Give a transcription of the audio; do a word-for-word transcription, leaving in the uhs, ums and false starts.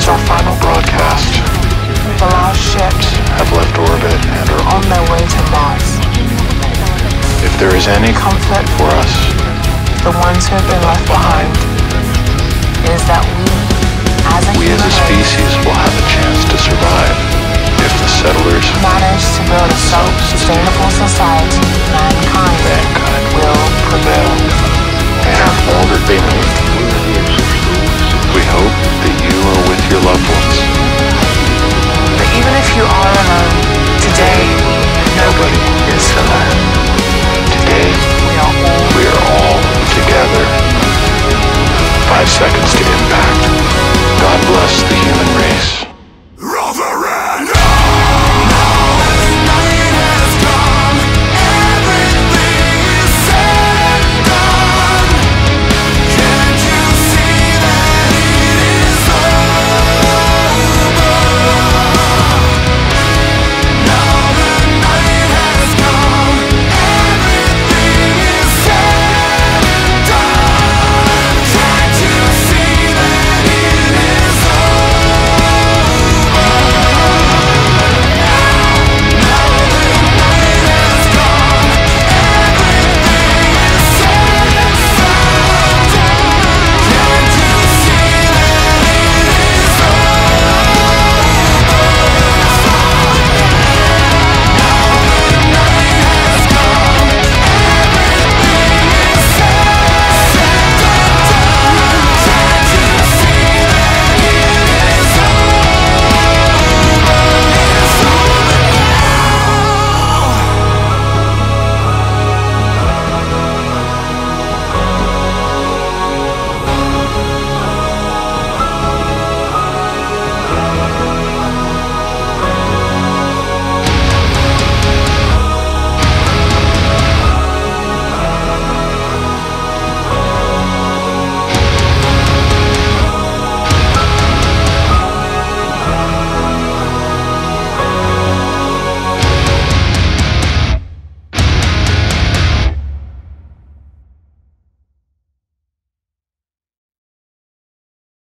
is our final broadcast. The lost ships have left orbit and are on their way to Mars. If there is any comfort for us, the ones who have been left behind, is that we, as a we as a species will have a chance to survive if the settlers manage to build a self-sustainable society. Mankind, mankind will prevail. And have all that they need. We hope that you are with your loved ones.